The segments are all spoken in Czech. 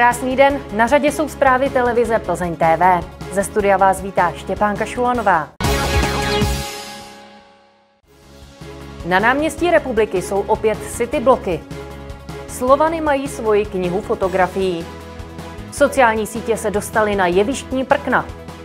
Krásný den, na řadě jsou zprávy televize Plzeň TV. Ze studia vás vítá Štěpánka Šulanová. Na náměstí Republiky jsou opět city bloky. Slovany mají svoji knihu fotografií. Sociální sítě se dostaly na jevištní prkna.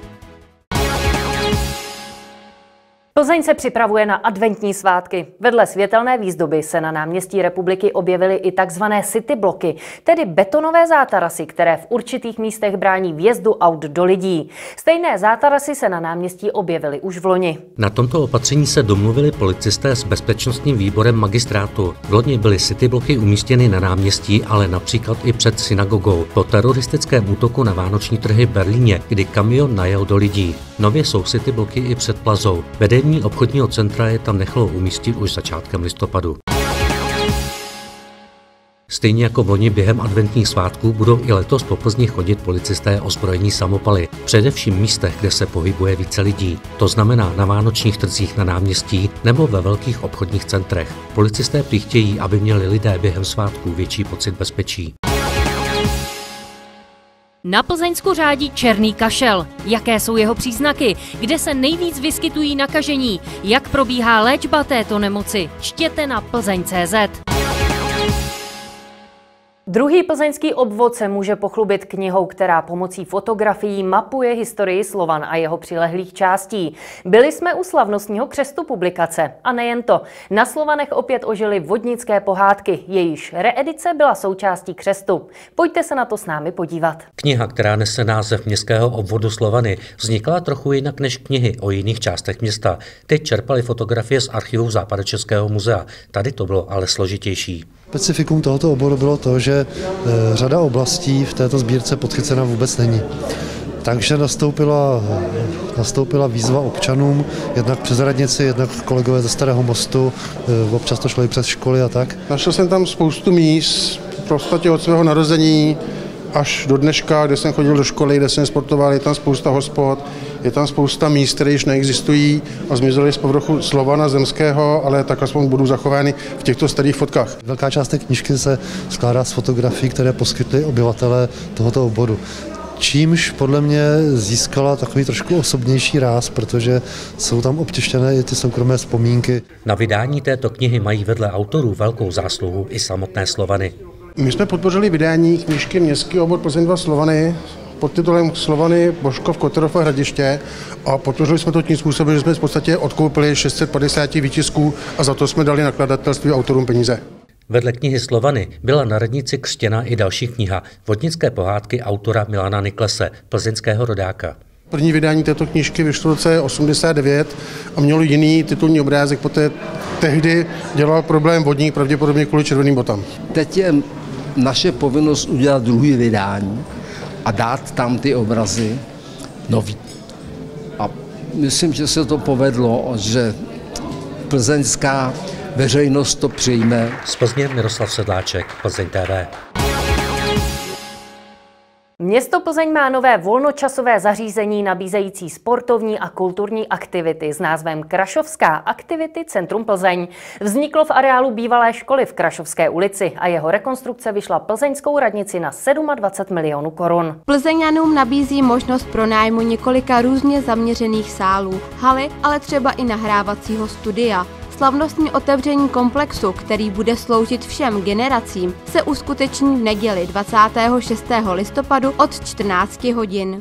Plzeň se připravuje na adventní svátky. Vedle světelné výzdoby se na náměstí Republiky objevily i takzvané city bloky, tedy betonové zátarasy, které v určitých místech brání vjezdu aut do lidí. Stejné zátarasy se na náměstí objevily už v loni. Na tomto opatření se domluvili policisté s bezpečnostním výborem magistrátu. V loni byly city bloky umístěny na náměstí, ale například i před synagogou. Po teroristickém útoku na vánoční trhy v Berlíně, kdy kamion najel do lidí. Nově jsou city bloky i před Plazou. Vedení obchodního centra je tam nechalo umístit už začátkem listopadu. Stejně jako v loni během adventních svátků budou i letos po Plzni chodit policisté ozbrojení samopaly, především v místech, kde se pohybuje více lidí. To znamená na vánočních trzích na náměstí nebo ve velkých obchodních centrech. Policisté prý chtějí, aby měli lidé během svátků větší pocit bezpečí. Na Plzeňsku řádí černý kašel. Jaké jsou jeho příznaky? Kde se nejvíc vyskytují nakažení? Jak probíhá léčba této nemoci? Čtěte na Plzeň.cz. Druhý plzeňský obvod se může pochlubit knihou, která pomocí fotografií mapuje historii Slovan a jeho přilehlých částí. Byli jsme u slavnostního křestu publikace. A nejen to. Na Slovanech opět ožily vodnické pohádky. Jejíž reedice byla součástí křestu. Pojďte se na to s námi podívat. Kniha, která nese název městského obvodu Slovany, vznikla trochu jinak než knihy o jiných částech města. Teď čerpali fotografie z archivu Západočeského muzea. Tady to bylo ale složitější. Specifikum tohoto oboru bylo to, že řada oblastí v této sbírce podchycena vůbec není. Takže nastoupila výzva občanům, jednak přes radnici, jednak kolegové ze Starého mostu, občas to šlo i přes školy a tak. Našel jsem tam spoustu míst, v podstatě od svého narození až do dneška, kde jsem chodil do školy, kde jsem sportoval, je tam spousta hospod, je tam spousta míst, které již neexistují a zmizely z povrchu Slovana zemského, ale tak aspoň budou zachovány v těchto starých fotkách. Velká část té knížky se skládá z fotografií, které poskytli obyvatelé tohoto oboru. Čímž podle mě získala takový trošku osobnější ráz, protože jsou tam obtištěné i ty soukromé vzpomínky. Na vydání této knihy mají vedle autorů velkou zásluhu i samotné Slovany. My jsme podpořili vydání knížky Městský obvod Plzeň 2 Slovany pod titulem Slovany, Božkov, Kotorov a Hradiště a podpořili jsme to tím způsobem, že jsme v podstatě odkoupili 650 výtisků a za to jsme dali nakladatelství autorům peníze. Vedle knihy Slovany byla na radnici křtěna i další kniha Vodnické pohádky autora Milana Niklese, plzeňského rodáka. První vydání této knížky vyšlo v roce 89 a mělo jiný titulní obrázek, poté tehdy dělal problém vodník, pravděpodobně kvůli červeným botám. Teď je naše povinnost udělat druhý vydání a dát tam ty obrazy nový. A myslím, že se to povedlo, že plzeňská veřejnost to přijme. Z Plzně Miroslav Sedláček, Plzeň TV. Město Plzeň má nové volnočasové zařízení nabízející sportovní a kulturní aktivity s názvem Krašovská aktivity Centrum Plzeň. Vzniklo v areálu bývalé školy v Krašovské ulici a jeho rekonstrukce vyšla plzeňskou radnici na 27 milionů korun. Plzeňanům nabízí možnost pronájmu několika různě zaměřených sálů, haly, ale třeba i nahrávacího studia. Slavnostní otevření komplexu, který bude sloužit všem generacím, se uskuteční v neděli 26. listopadu od 14 hodin.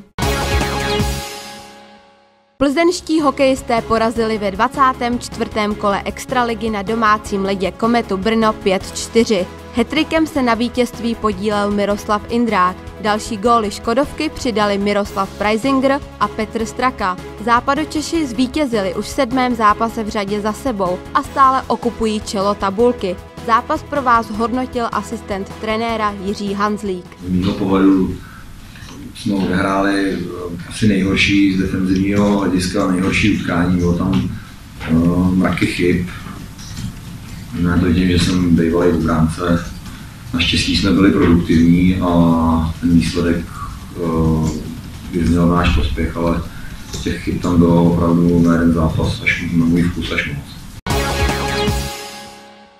Plzeňští hokejisté porazili ve 24. kole extraligy na domácím ledě Kometu Brno 5-4. Hattrickem se na vítězství podílel Miroslav Indrák. Další góly Škodovky přidali Miroslav Preisinger a Petr Straka. Západočeši zvítězili už v 7. zápase v řadě za sebou a stále okupují čelo tabulky. Zápas pro vás hodnotil asistent trenéra Jiří Hanzlík. Z mého pohledu jsme odehráli asi nejhorší z defenzivního hlediska, nejhorší utkání, bylo tam mraky chyb. Já to vidím, že jsem bývalý obránce. Naštěstí jsme byli produktivní a ten výsledek vyzněl náš prospěch, ale těch chyb tam bylo opravdu na jeden zápas až na můj vkus až moc.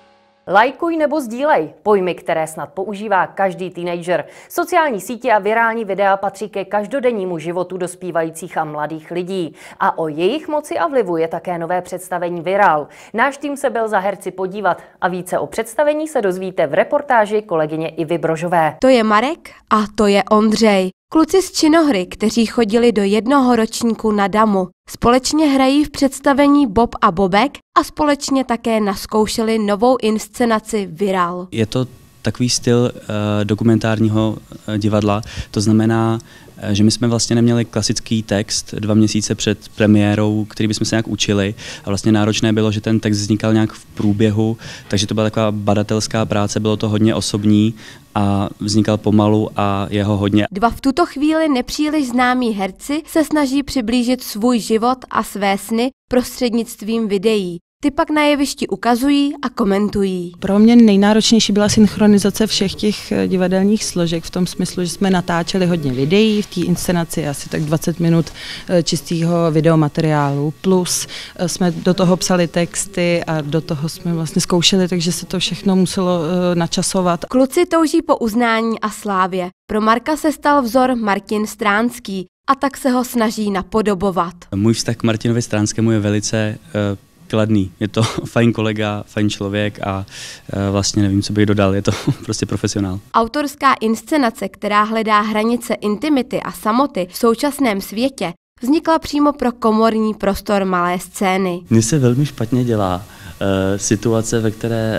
Lajkuj nebo sdílej, pojmy, které snad používá každý teenager. Sociální sítě a virální videa patří ke každodennímu životu dospívajících a mladých lidí. A o jejich moci a vlivu je také nové představení Viral. Náš tým se byl za herci podívat a více o představení se dozvíte v reportáži kolegyně Ivy Brožové. To je Marek a to je Ondřej. Kluci z činohry, kteří chodili do jednoho ročníku na Damu. Společně hrají v představení Bob a Bobek a společně také nazkoušeli novou inscenaci Viral. Je to takový styl dokumentárního divadla, to znamená, že my jsme vlastně neměli klasický text 2 měsíce před premiérou, který bychom se nějak učili a vlastně náročné bylo, že ten text vznikal nějak v průběhu, takže to byla taková badatelská práce, bylo to hodně osobní a vznikal pomalu a jeho hodně. 2 v tuto chvíli nepříliš známí herci se snaží přiblížit svůj život a své sny prostřednictvím videí. Ty pak na jevišti ukazují a komentují. Pro mě nejnáročnější byla synchronizace všech těch divadelních složek v tom smyslu, že jsme natáčeli hodně videí, v té inscenaci asi tak 20 minut čistého videomateriálu, plus jsme do toho psali texty a do toho jsme vlastně zkoušeli, takže se to všechno muselo načasovat. Kluci touží po uznání a slávě. Pro Marka se stal vzor Martin Stránský a tak se ho snaží napodobovat. Můj vztah k Martinovi Stránskému je velice kladný. Je to fajn kolega, fajn člověk a vlastně nevím, co bych dodal, je to prostě profesionál. Autorská inscenace, která hledá hranice intimity a samoty v současném světě, vznikla přímo pro komorní prostor Malé scény. Mně se velmi špatně dělá situace, ve které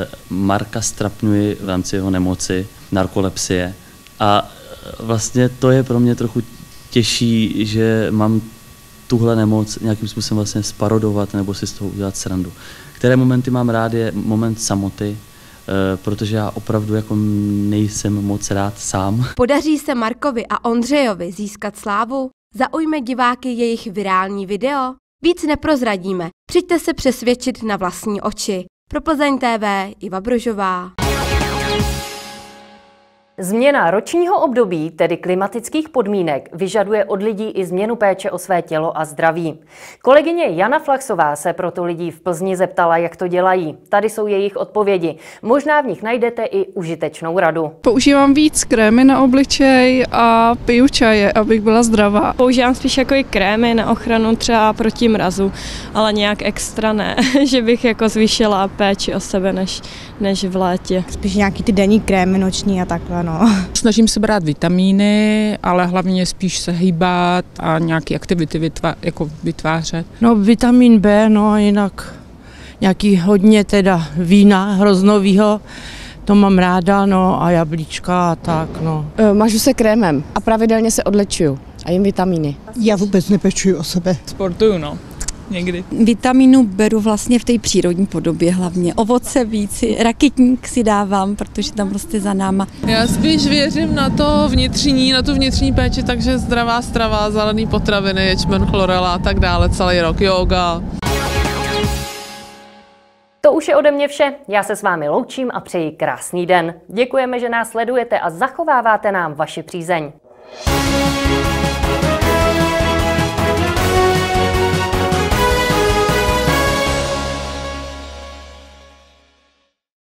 Marka strapňuji v rámci jeho nemoci, narkolepsie. A vlastně to je pro mě trochu těžší, že mám tuhle nemoc nějakým způsobem vlastně sparodovat nebo si z toho udělat srandu. Které momenty mám rád je moment samoty, protože já opravdu jako nejsem moc rád sám. Podaří se Markovi a Ondřejovi získat slávu? Zaujme diváky jejich virální video? Víc neprozradíme, přijďte se přesvědčit na vlastní oči. Pro Plzeň TV Iva Brožová. Změna ročního období, tedy klimatických podmínek, vyžaduje od lidí i změnu péče o své tělo a zdraví. Kolegyně Jana Flachsová se proto lidí v Plzni zeptala, jak to dělají. Tady jsou jejich odpovědi. Možná v nich najdete i užitečnou radu. Používám víc krémy na obličej a piju čaje, abych byla zdravá. Používám spíš jako i krémy na ochranu třeba proti mrazu, ale nějak extra ne, že bych jako zvýšila péči o sebe než v létě. Spíš nějaký ty denní krémy noční a takhle. No. Snažím se brát vitamíny, ale hlavně spíš se hýbat a nějaké aktivity vytvářet. No vitamin B, no a jinak nějaký hodně teda vína hroznovýho, to mám ráda, no a jablíčka a tak, no. Mažu se krémem a pravidelně se odlečuju a jim vitamíny. Já vůbec nepečuju o sebe. Sportuju, no. Někdy. Vitamínu beru vlastně v té přírodní podobě hlavně. Ovoce víc, rakitník si dávám, protože tam prostě za náma. Já spíš věřím na to na tu vnitřní péči, takže zdravá strava, zelený potraviny, ječmen, chlorela a tak dále, celý rok, yoga. To už je ode mě vše. Já se s vámi loučím a přeji krásný den. Děkujeme, že nás sledujete a zachováváte nám vaši přízeň.